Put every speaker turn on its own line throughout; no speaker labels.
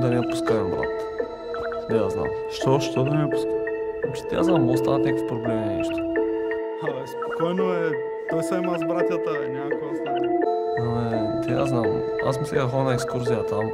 да не я пускаем, брат. Не я знам.
Що да не пуска?
Че тя знам, може стават някакви проблеми или нещо.
Абе, спокойно е. Той се има с братята, няма какво да стане.
Абе, те я знам. Аз мисля да ходя на екскурзия там.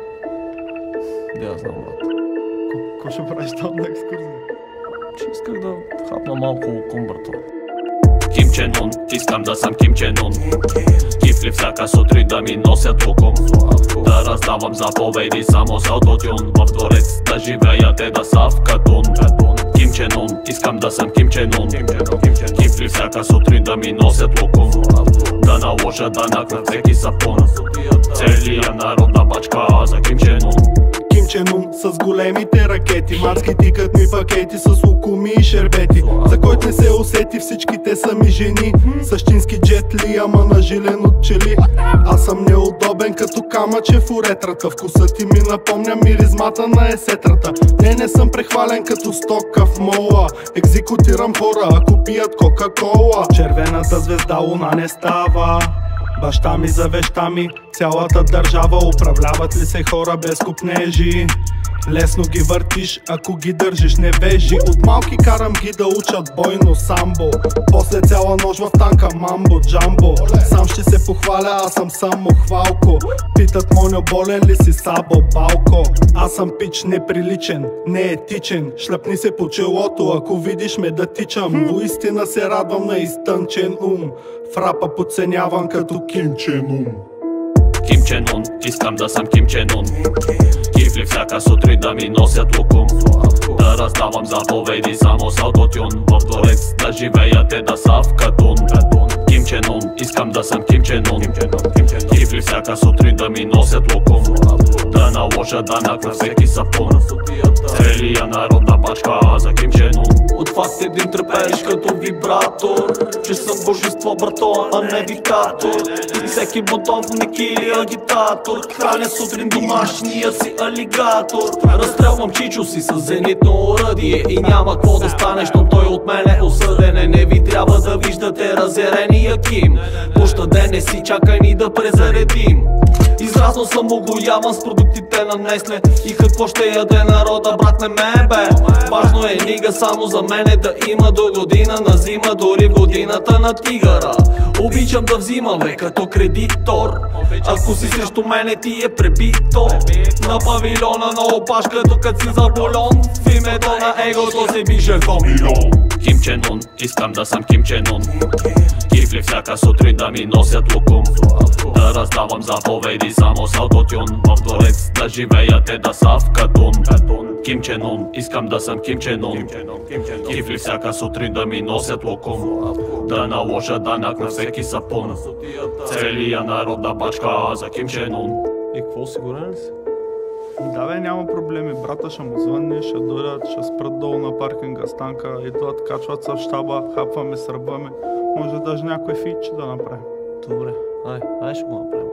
Не я знам, брат.
Ко ще правиш там на екскурзия?
Че исках да хапна малко лукум, брато.
Ким Чен Ун, искам да съм Ким Чен Ун. Кифли всяка сутрин да ми носят лукум. Да раздавам заповеди само с аутотюн. В дворец да живея, те да са в катун. Ким Чен Ун, искам да съм Ким Чен Ун. Кифли всяка сутрин да ми носят лукум. Да наложа данък на всеки сапун. Целия народ на бачка за Ким Чен Ун.
Ким Чен Ун с големите ракети, марски тикат ми пакети с лукуми и шербети. За който не се усети, всичките са ми жени. Същински джетли, ама нажилен от пчели. Аз съм неудобен като камъче в уретрата. Вкусът ти ми напомня миризмата на есетрата. Не съм прехвален като стока в мола. Екзекутирам хора, ако пият кока-кола. Червената звезда луна не става. Баща ми завеща ми цялата държава. Управляват ли се хора без купнежи? Лесно ги въртиш, ако ги държиш невежи. От малки карам ги да учат бойно самбо. После цяла нощ в танка мамбо джамбо. Сам ще се похваля, аз съм само хвалко. Питат Моньо, болен ли си сабо балко? Аз съм пич неприличен, неетичен. Шляпни се по челото, ако видиш ме да тичам. Воистина се радвам на изтънчен ум. В рапа подценявам като Ким Чен Ун.
Ким Чен Ун, искам да съм Ким Чен Ун. Кифли всяка сутрин да ми носят лукум. Да раздавам заповеди само с аутотюн. В дворец да живея, те да са в катун. Ким Чен Ун, искам да съм Ким Чен Ун. Кифли всяка сутрин да ми носят лукум. Да наложа данък на всеки сапун. Целия народ на бачка за Ким Чен Ун.
От факт един трепеш като вибратор, че съм божество, брато, а не диктатор. И всеки бутовник или агитатор храня сутрин домашния си алигатор. Разстрелвам чичо си с зенитно оръдие и няма какво да станеш, но той от мен е осъден. Не ви трябва да виждате разярени Яким. Пуща ден не си, чакай ни да презаредим. Израснал съм огояван с продуктите на Несле. И какво ще яде народа, брат, не ме бе. Важно е нига само за мене да има до година на зима, дори в годината на тигъра. Обичам да взимам бе като кредитор. Ако си срещу мене ти е пребито. На павилиона на опашка, докато си за болон. В името на егото се би жертва милион.
Ким Чен Ун, искам да съм Ким Чен Ун. Кифли всяка сутрин да ми носят лукум. Да раздавам заповеди само с аутотюн. В дворец да живея, те да са в катун. Ким Чен Ун, искам да съм Ким Чен Ун. Кифли всяка сутрин да ми носят лукум. Да наложа данък на всеки сапун. Целия народ на бачка за Ким Чен Ун.
И какво, сигурен ли си?
Да бе, няма проблеми, брата ще му звънне, ще дойдат, ще спрат долу на паркинга с танка, идват, качват се в щаба, хапваме, сръбваме, може даже някой фичи да направим.
Добре, ай ще го направим.